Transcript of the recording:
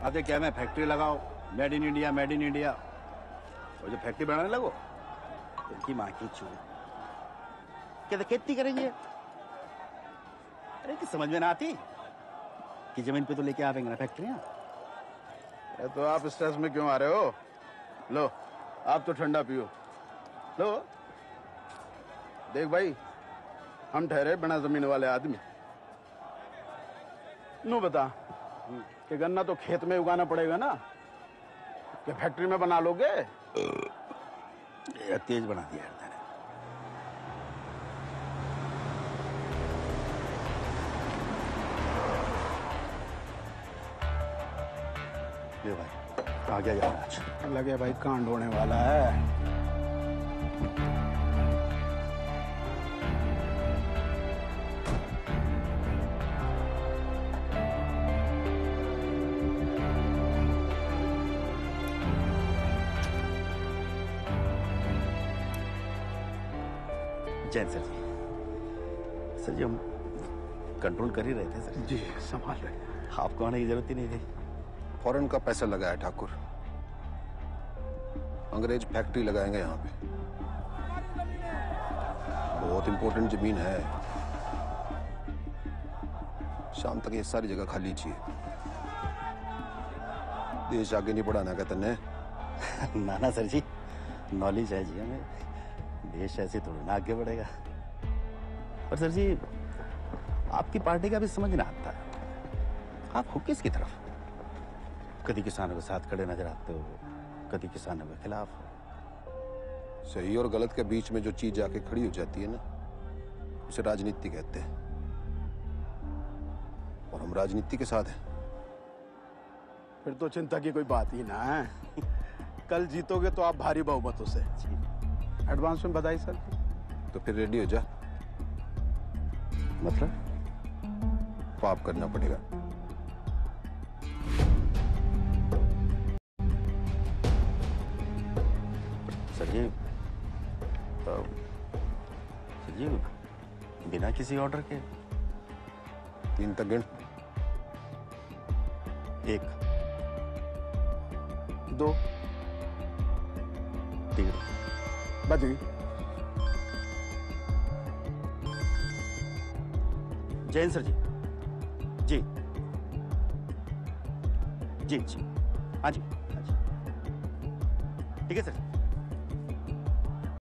आते क्या मैं फैक्ट्री लगाओ, made in India made in India, और जो फैक्ट्री बनाने लगो इनकी माँ की चूड़। कहते खेती करेंगे। अरे कि समझ में ना आती कि जमीन पे तो लेके आवेंगे ना फैक्ट्रियां। तो आप स्ट्रेस में क्यों आ रहे हो? लो आप तो ठंडा पियो। लो देख भाई, हम ठहरे बिना जमीन वाले आदमी। नू बता कि गन्ना तो खेत में उगाना पड़ेगा ना, कि फैक्ट्री में बना लोगे? तेज बना दिया यार तूने। भाई आ गया यार, आज लगे भाई कांड होने वाला है। जैन सर जी, सर जी हम कंट्रोल कर ही रहे थे सर जी। संभाल रहे, आपको आने की जरूरत ही नहीं थी। फॉरेन का पैसा लगा है ठाकुर, अंग्रेज फैक्ट्री लगाएंगे यहाँ पे। बहुत इंपॉर्टेंट जमीन है, शाम तक ये सारी जगह खाली चाहिए। देश आगे नहीं बढ़ाना कहते ने। ना ना सर जी, नॉलेज है जी हमें, देश ऐसे थोड़ी ना आगे बढ़ेगा। पर सर जी आपकी पार्टी का भी समझ ना आता है, आप हो किसकी तरफ? कभी किसानों के साथ खड़े नजर आते हो, कभी किसानों के खिलाफ। सही और गलत के बीच में जो चीज आके खड़ी हो जाती है ना, उसे राजनीति कहते हैं, और हम राजनीति के साथ हैं। फिर तो चिंता की कोई बात ही ना है। कल जीतोगे तो आप भारी बहुमतों से। एडवांस में बधाई सर। तो फिर रेडी हो जा, मतलब पाप करना पड़ेगा। सर जी बिना किसी ऑर्डर के 3 तक गिन। 1 2 3 बज गई। जैन सर जी, जी जी जी, हाँ जी हाँ जी, ठीक है सर।